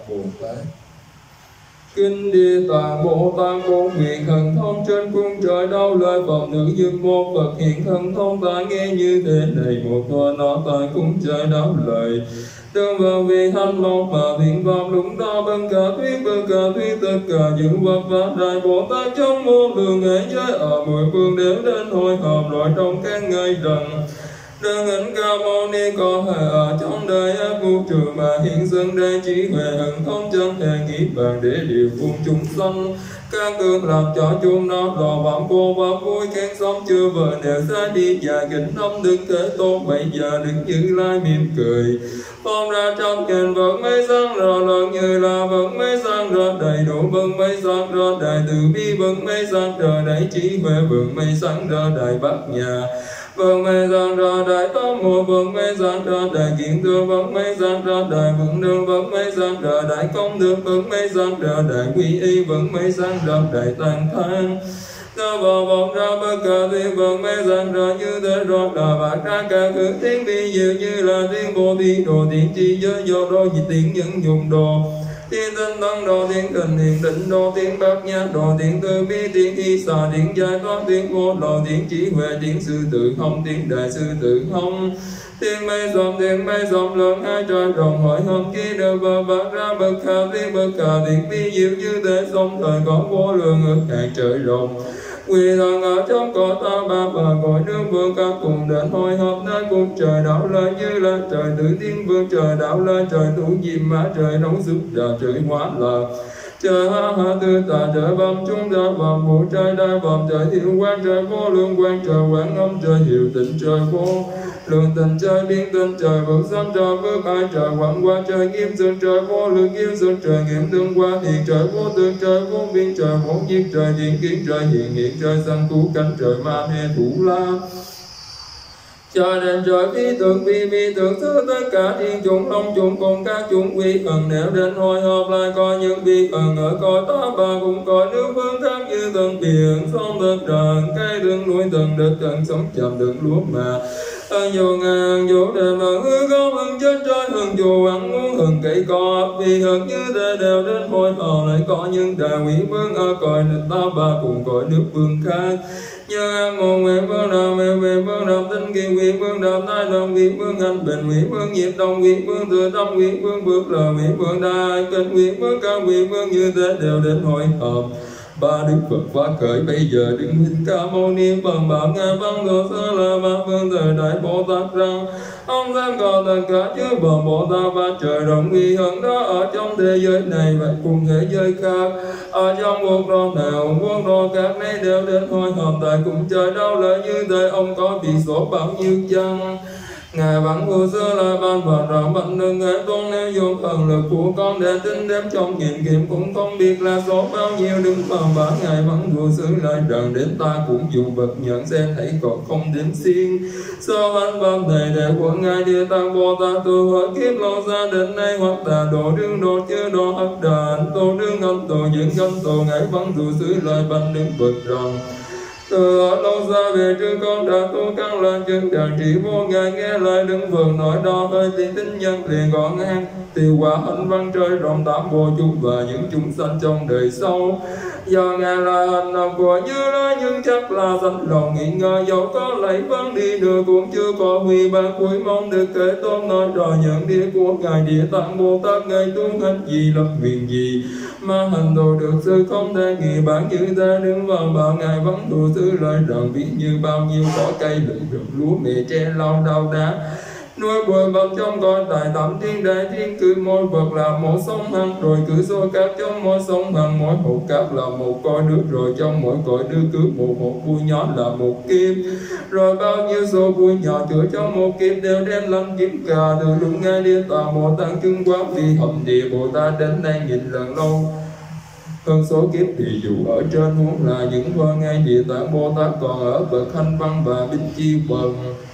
Bồ Tát. Kinh Địa Tạng Bồ Tát Bổn Nguyện Thần Thông trên cung trời đau lời phẩm nữ dương môn Phật hiện thần thông ta nghe như thế này một thuở nó tại cung trời đau lời. Tương vào vì hành mong mà thiện pháp đúng đó bất cả thuyết tất cả những vật pháp đại Bồ Tát trong muôn đường ngày giới ở mười phương đều đến hội họp loại trong các ngày rằng Đấng Hạnh Ca Mâu Ni có hệ ở trong đời ác vô trừ mà hiện dân đây trí huệ hận không chân hề nghĩ bàn để điều cùng chúng sanh. Các cương làm cho chúng nó lò bám cô và vui khen sống chưa vợ nếu ra đi và kính năm Đức Thế Tôn bây giờ Đức Như Lai mỉm cười. Phong ra trong kền vẫn mấy sáng rõ lần như là vẫn mấy sáng rõ đầy đủ vẫn mấy sáng rõ đầy từ bi vẫn mấy sáng rõ đầy trí huệ vẫn mấy sáng rõ đầy bát nhà. Vâng mê giang ra đại tâm mùa vâng mê giang ra đại kiến tư vâng mê giang ra đại vững đường vâng mê giang ra đại công đức vâng mê giang ra đại quy y vâng mê giang ra đại tạng thang. Ta vào vọng ra bất cả thiên vâng mê giang ra như thế rõ là bạc ra cả khứ tiếng vi diệu như là tiếng bồ tát đồ tiếng chi giới do đó vì tiếng những dụng đồ. Tiên tinh tăng đồ tiếng cần hiền định đồ tiếng bát nhã đồ tiếng từ bi tiếng hy xà tiếng giải thoát tiếng vô lộ tiếng trí huệ tiếng sư tử không tiếng đại sư tử không. Tiếng mây dòng lớn hai trời rộng hỏi hôm kia đều vào bát ra bất khả tiếng vi diệu như thế sông thời có vô lượng ước hạn trời rộng. Quỳ thần ở trong cõi ta ba và cõi nước vương các cùng đến hội họp nơi cùng trời đảo lời như là trời tử tiên vương trời đảo lời trời thủ diệm mã trời nóng sức đà trời hóa lạc. Trời ha ha tư tà trời bầm chúng ta bầm vũ trời đại bầm trời thiệu quan trời vô lượng quan trời quán âm trời hiệu tịnh trời vô lượng tịnh trời biên tịnh trời vượt sanh trời vượt ai trời quảng qua trời kim sơn trời vô lượng kim sơn trời nghiệm tương qua hiện trời vô tương trời vô biên trời vô nhiếp trời hiện kiến trời hiện trời sanh cứu cánh trời ma he thủ la. Cho nên trời vi tượng thứ tất cả thiên chúng long chúng cùng các chúng vi ẩn nếu đến hội họp lại có những vi ẩn ở cõi ta bà cũng có nước phương khác như tầng biển sông đất trần cây đường núi tầng đất tầng sống chậm đường lúa mà ân dù ngàn dù đền mà hư không hừng trên trời hừng dù ăn muốn hừng cây cỏ vì hừng như thế đều đến hội họp lại có những đại quý vương ở cõi ta bà cùng cõi nước vương khác. Như an nguồn nguyện vương đạo nguyện vương đạo tinh kỳ nguyện vương đạo tai đồng nguyện vương hành bình nguyện vương nhiệt đồng nguyện vương tự tâm nguyện vương bước lời nguyện vương đại kinh nguyện vương cao nguyện vương như thế đều đến hội họp. Ba Đức Phật phát khởi bây giờ Đức Hạnh Ca Mâu Ni bằng bảo ngài văn đồ sơ là ba phương thời đại Bồ Tát rằng ông tham có tất cả chư Bồ Bồ Tát và trời rộng uy hận đó ở trong thế giới này và cùng thế giới khác ở trong quốc độ nào quốc độ các này đều đến hội họp tại cùng trời đau lợi như thế ông có bị số bao nhiêu chăng. Ngài vẫn vô xưa là ban và rằng bệnh đừng ngài tôn nếu dùng thần lực của con để tính đếm trong nghìn kiểm cũng không biết là số bao nhiêu đứng vào bả ngài vẫn vô xứ lại rằng đến ta cũng dùng vật nhận xem thấy còn không đếm xiên. Sao anh văn thầy đệ của ngài Địa Tạng Bồ Tát từ hỏi kiếp lâu xa đến nay hoặc tà độ đương độ chưa độ hấp đàn tô đương âm tổ diễn âm tổ ngài vẫn vô xứ lại ban đứng vật rằng từ ở lâu xa về trước con đã tu căn lên chân đàn chỉ vô ngài nghe lời đứng vườn nói đo hơi lý tính nhân liền gọn ngang tiêu quả hạnh văn trời rộng tám vô chung và những chúng sanh trong đời sau. Do ngài là hành động của Như Lai nhưng chắc là sanh lòng nghi ngờ dẫu có lấy vấn đi nữa cũng chưa có huy ban cuối mong được kể tôn nói rồi nhận địa của ngài Địa Tạng Bồ Tát ngài tu hành gì lập nguyện gì mà hành đồ được sư không thể nghĩ bản như ta đứng vào bảo ngài vẫn đồ sư lời rằng ví như bao nhiêu cỏ cây lựng rừng lúa mẹ tre lau đau đá nuôi bồi bầm trong cõi tại tam thiên đại thiên cứ mỗi vật là một sông hằng rồi cứ số cát trong mỗi sông hằng mỗi hột cát là một cõi nước rồi trong mỗi cõi nước cứ một hột bụi nhỏ là một kim rồi bao nhiêu số bụi nhỏ chứa trong một kim đều đem làm kim cả từ lúc ngài Địa Tạng Bồ Tát chứng quá vì hồng địa Bồ Tát đến nay nghìn lần lâu hơn số kiếp thì dù ở trên huống là những vơ ngay Địa Tạng Bồ Tát còn ở bậc thanh văn và binh chi quần.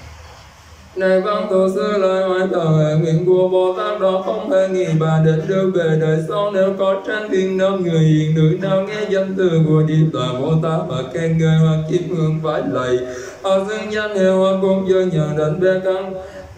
Này văn tổ sư lời hỏi thờ nguyện của Bồ Tát đó không hề nghĩ bà đến đưa về đời sau nếu có tranh thiên nam người hiền nữ nào nghe danh từ của Địa Tạng Bồ Tát và khen người hoặc chiếm hương phải lạy họ xưng danh hiệu hoặc cũng dơ nhận đến bê căn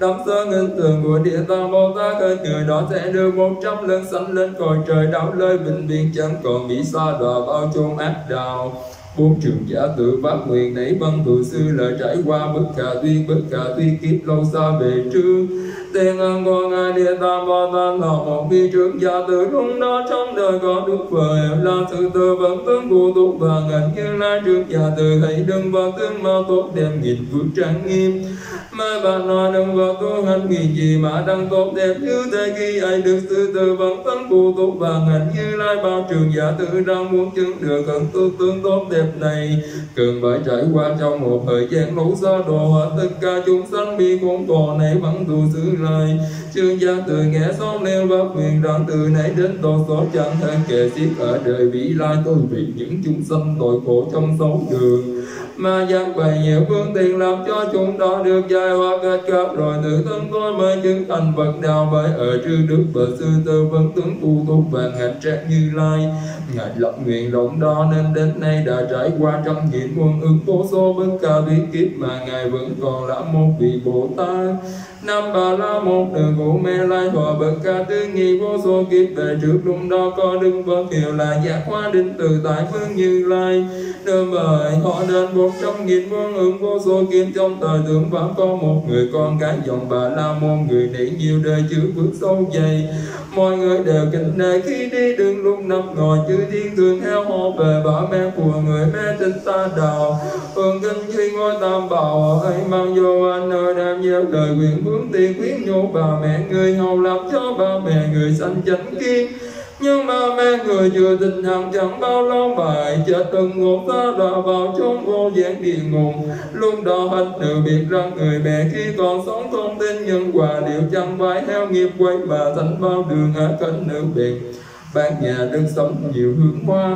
đắm sơ ngân tường của Địa Tạng Bồ Tát khởi người đó sẽ được 100 lần sanh lên cõi trời đau lời bình biên chẳng còn bị xa đọa bao chốn ác đạo. 4 trường giả tự phát nguyện nảy văn thù sư lời trải qua bất khả tuy kiếp lâu xa về trước. Tiền ơn của ngài Địa Tạng Bồ Tát là một vị trưởng giả tự lúc đó trong đời có đức Phật là sự tư vấn tướng của tốt và ngành Như Lai trưởng giả tự thấy đừng và tướng mau tốt đẹp nghìn phước trang nghiêm. Mai bạn nói đừng vào tu hành nghìn gì mà đang tốt đẹp như thế khi ai được sự tư vấn tấn của tốt và ngành Như Lai bao trường giả tự đang muốn chứng được cận tu tương tốt đẹp này cần phải trải qua trong một thời gian lâu xa độ hóa tất cả chúng sanh bi khốn khổ này vẫn tu xứ lại. Chương gia từ nghe xong nêu pháp nguyện rằng từ nãy đến độ số chẳng thể kể xiết ở đời vĩ lai tôi vì những chúng sanh tội khổ trong sáu đường mà giảng bày nhiều phương tiện làm cho chúng đó được giải hóa kết cấp rồi tự thân tôi mới chứng thành Phật đạo bởi ở trước đức và sư tư vấn tướng tu tốt và ngạch trác Như Lai. Ngài lập nguyện rộng đó nên đến nay đã trải qua trăm nghìn muôn ức vô số bất khả vi kiếp mà Ngài vẫn còn là một vị Bồ Tát. Nam Bà La một đường của mê lai hòa bất khả tư nghị vô số kiếp về trước lúc đó có đức Phật hiệu là giác hóa định từ tại phương Như Lai. Đơn bởi họ đến 100.000 muôn ức vô số kiếp trong thời thượng pháp có một người con gái dòng Bà La môn người nấy nhiều đời chữ phước sâu dày. Mọi người đều kính nể khi đi đường lúc nằm ngồi chư thiên thường theo họ về bà mẹ của người mẹ tinh ta đạo. Hương kinh khi ngôi tam bảo ấy mang vô anh nơi đem nhiều đời nguyện hướng tiền khuyến nhủ bà mẹ người hầu làm cho bà mẹ người sanh chánh kiên. Nhưng mà mẹ người chưa tin hằng chẳng bao lâu bài chết từng ngục ta đã vào trong vô gián địa ngục. Lúc đó hành nữ biết rằng người mẹ khi còn sống không tin nhân quả điều chẳng phải theo nghiệp quay mà thành bao đường ở cạnh nữ biệt. Bác nhà được sống nhiều hương hoa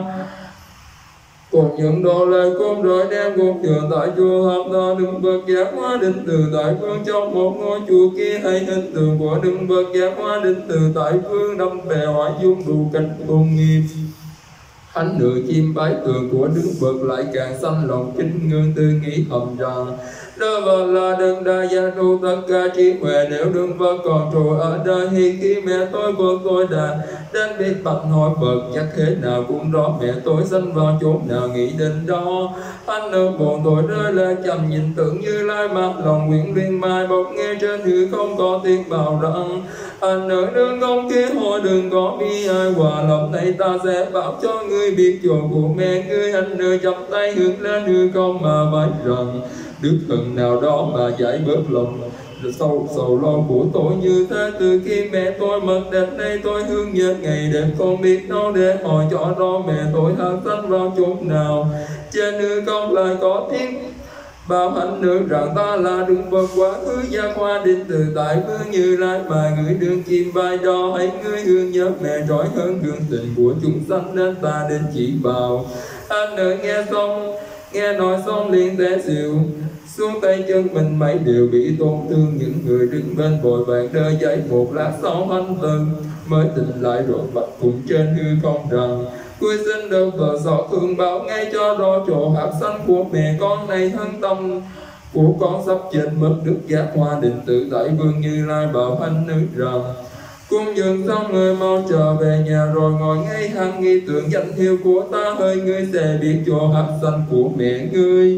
cùng những đồ lời côn rồi đem cuộc trường tại chùa hợp ta đừng Phật giác hóa định từ tại phương trong một ngôi chùa kia hay hình tượng của đừng Phật giác hóa định từ tại phương đâm bè hoại dung đủ cách tôn nghiêm. Thánh nữ chim bái tượng của Đức Phật lại càng sanh lòng kính ngưỡng tư nghĩ thầm rằng đó Phật là đấng đại gia đủ tất cả trí huệ. Nếu Đức Phật còn trụ ở đây thì khi mẹ tôi của tôi đã đến biết bạch hỏi Phật chắc thế nào cũng rõ mẹ tôi sanh vào chỗ nào nghĩ đến đó. Thánh nữ bọn tôi rơi lệ chầm nhìn tưởng Như Lai mặt lòng nguyện liên mai bốc nghe trên hư không có tiếng bảo rằng anh nữ đừng công kia hỏi đừng có bi ai hòa lòng này ta sẽ bảo cho ngươi biết chỗ của mẹ ngươi. Anh nữ chắp tay hướng lên hư không mà bái rằng đức thần nào đó mà giải bớt lòng sầu lo của tôi như thế. Từ khi mẹ tôi mất đến nay tôi hướng nhớ ngày đêm không biết đâu để hỏi cho đó mẹ tôi hăng sanh vào chỗ nào. Trên hư không lại có tiếng bảo hạnh nữ rằng ta là Đức Phật quá khứ giác hóa định từ tại phương Như Lai mà người đường chim bay đó hãy người hương nhớ mẹ trói hơn gương tình của chúng sanh nên ta đến chỉ bảo. Anh nữ nghe nói xong liền té xỉu xuống tay chân mình mấy đều bị tổn thương. Những người đứng bên vội vàng đỡ dậy một lát sau anh từng mới tỉnh lại rồi bạch cùng trên hư không rằng cuối sinh được vợ xót thương báo ngay cho đó chỗ hạt sanh của mẹ con này thân tâm của con sắp chết mất. Đức giác hóa định tự tại vương Như Lai bảo anh nữ rằng cung dường xong người mau trở về nhà rồi ngồi ngay hằng nghi tưởng danh hiệu của ta hơi ngươi sẽ biết chỗ hạt sanh của mẹ ngươi.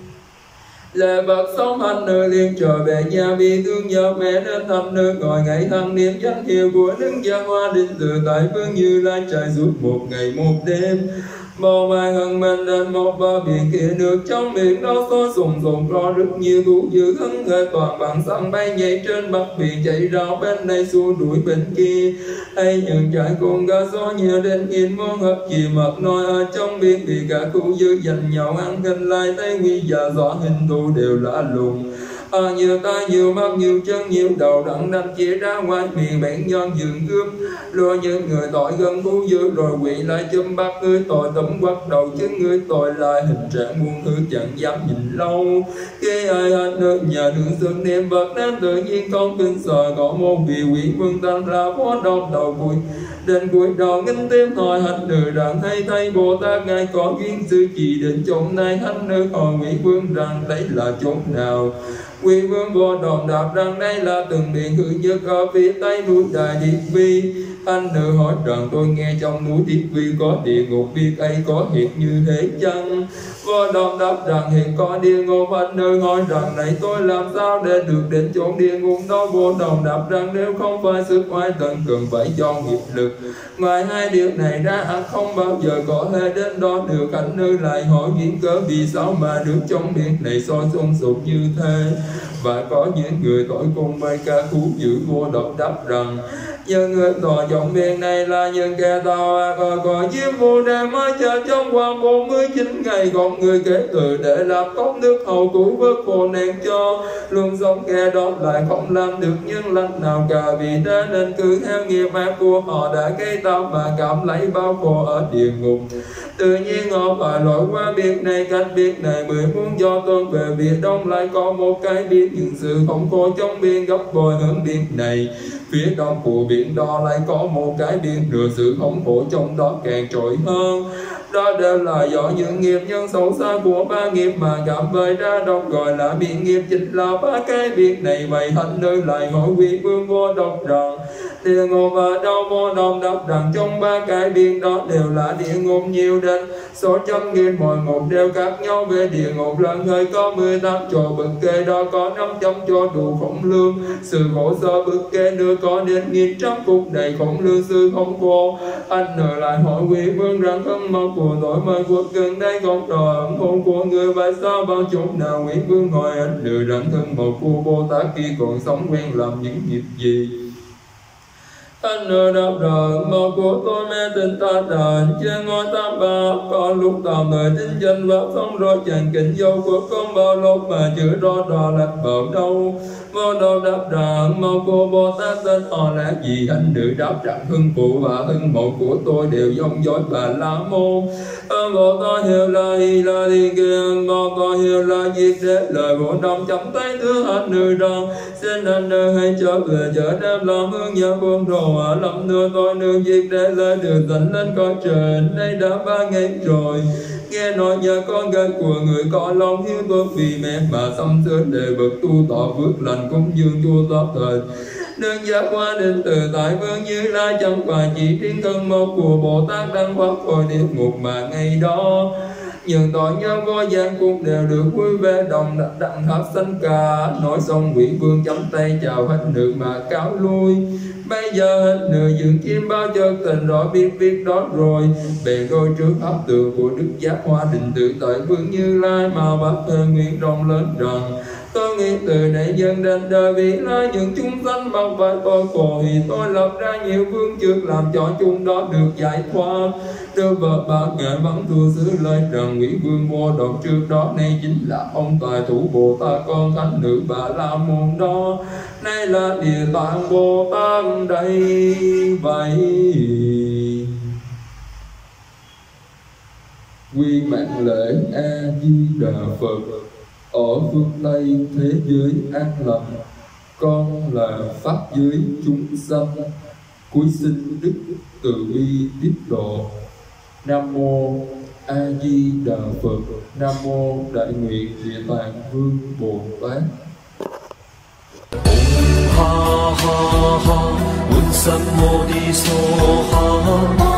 Lệ bậc sống hành nữ liền trở về nhà vì thương nhớ mẹ nên thăm nữ ngồi ngày hằng niệm danh hiệu của Đức giác hóa định tự tại phương Như Lai trải suốt một ngày một đêm. Bầu mai hân mình đến một bờ biển kia nước trong biển đó có sùng có rất nhiều thú dữ hứng khởi toàn bằng sẵn bay nhảy trên mặt biển chạy rao bên này xua đuổi bên kia. Hay những trại cùng gà gió nhiều đến nghìn muôn hợp chỉ mật nói ở trong biển vì cả khu dữ dành nhau ăn hình lại tay nguy giả rõ hình thù đều lạ lùng. Nhiều tay nhiều mắt nhiều chân nhiều đầu đặng đành chia ra ngoài miệng bệnh nhân dường cướp rồi những người tội gần thú dữ rồi quỷ lại châm bắt người tội tấm quắt đầu chứ người tội lại hình trạng buông hư chẳng dám nhìn lâu. Khi ai hành được nhà đường xương niệm Phật nên tự nhiên con kinh sợ có một vị quỷ vương tăng là phó đầu cuối đến cuối đầu nghinh tim hỏi hành nữ rằng hay thay Bồ Tát ngài có duyên sư chỉ đến chỗ này. Hành nữ hỏi quỷ vương rằng đấy là chỗ nào. Quý vương vô đòn đáp rằng đây là từng điện hữu nhất ở phía tây núi Đại Điệt Vi. Anh nữ hỏi rằng tôi nghe trong núi Điệt Vi có địa ngục, việc ấy có hiện như thế chăng? Vô đòn đáp rằng hiện có địa ngục. Anh nữ hỏi rằng này tôi làm sao để được đến chốn địa ngục đó? Vô đòn đáp rằng nếu không phải sức oai tận cần phải do nghiệp lực, ngoài hai điều này ra không bao giờ có thể đến đó được. Anh nữ lại hỏi nguyên cớ vì sao mà nước trong biển này sôi sùng sục như thế. Và có những người tội cùng với ca khúc giữ. Vô độc đáp rằng những người tòa trong biển này là những kẻ tao có chiếm vô đề mới chờ trong qua 49 ngày. Còn người kể từ để làm tốt nước hầu cứu vớt khổ nạn cho luôn sống, kẻ đó lại không làm được những lành nào cả. Vì thế nên cứ theo nghiệp ác của họ đã gây tạo mà cảm lấy bao khổ ở địa ngục. Tự nhiên họ phải lội qua biển này, cách biển này 14 do tuần về phía đông lại có một cái biển, những sự không khổ trong biển gấp bội hơn biển này. Phía đông của biển đó lại có một cái biển nữa, sự không khổ trong đó càng trội hơn. Đó đều là do những nghiệp nhân xấu xa của ba nghiệp mà cảm vơi ra độc, gọi là biển nghiệp, chính là ba cái biển này. Vậy thành nơi lại hỏi quý vương vô độc rằng địa ngục ở đâu? Vô độc đáp rằng trong ba cái biển đó đều là địa ngục nhiều đến số trăm nghìn, mọi ngục đều khác nhau. Về địa ngục lần hơi có 18 chỗ, bực kê đó có 500 chỗ đủ khổng lương. Sự khổ sở bực kê nữa có đến 1.000 phút đầy khổng lương sự không khổ. Anh nở lại hỏi quý vương rằng thân mong của tôi mời quốc gần đây không trò ẩm hôn của người, vậy sao bao chỗ nào? Quý vương hỏi anh nở rằng thân mong của Bồ Tát khi còn sống quen làm những nghiệp gì? Anh nở đáp rằng mong của tôi mê tình ta đàn trên ngôi tam ba, có lúc tạm thời tin danh và xong rồi chẳng kính dâu của con bao lúc mà chưa rõ đò lạch vào đâu. Vô đầu đáp rằng mong của Bồ Tát tên họ là gì? Anh nữ đáp rằng hưng phụ và hưng mộ của tôi đều giống dối Bà La Môn. Bộ tôi hiểu là y là đi kia, bộ tôi hiểu là việc để lời bộ đồng chấm tay thứ anh nữ rằng xin anh nữ hãy trở về chợ đêm lòng hương nhớ buông đồ ở lòng nữa tôi nữ việc để lời được dẫn lên cõi trời. Đây đã 3 ngày rồi nghe nói nhờ con gái của người có lòng hiếu tốt vì mẹ mà xong xưa để bậc tu tỏ phước lành cũng dương chua tốt thời đơn giác qua đến từ tại vương Như Lai, chẳng phải chỉ riêng thân một của Bồ Tát đang thoát khỏi địa ngục mà ngày đó những tội nhân có gian cũng đều được vui vẻ đồng đặng thác sanh cả. Nói xong quý vương chấm tay chào hết nữ mà cáo lui. Bây giờ hết nữ dưỡng chim bao chợt tình rõ biết việc đó rồi, bèn đôi trước pháp tượng của Đức Giác Hoa Định tự tại vương Như Lai mà bắt thơ nguyện rộng lớn rằng tôi nghĩ từ đây dần đến đời vì là những chúng sanh bằng phải tôi khổ, thì tôi lập ra nhiều vương trước làm cho chúng đó được giải thoát. Đưa vợ bà ngài vẫn thưa xứ lời rằng quý vương vô độc trước đó nay chính là ông tài thủ Bồ Tát con thánh nữ Bà La Môn đó, nay là Địa Tạng Bồ Tát đây vậy. Quy mạng lễ A Di Đà Phật. Ở phương Tây thế giới an lành, con là pháp giới chúng sanh, cúi xin đức từ bi tiếp độ. Nam mô A Di Đà Phật. Nam mô Đại Nguyện Địa Tạng Vương Bồ Tát. Ha ha ha, Bổn Sam Mô Ni So Ha.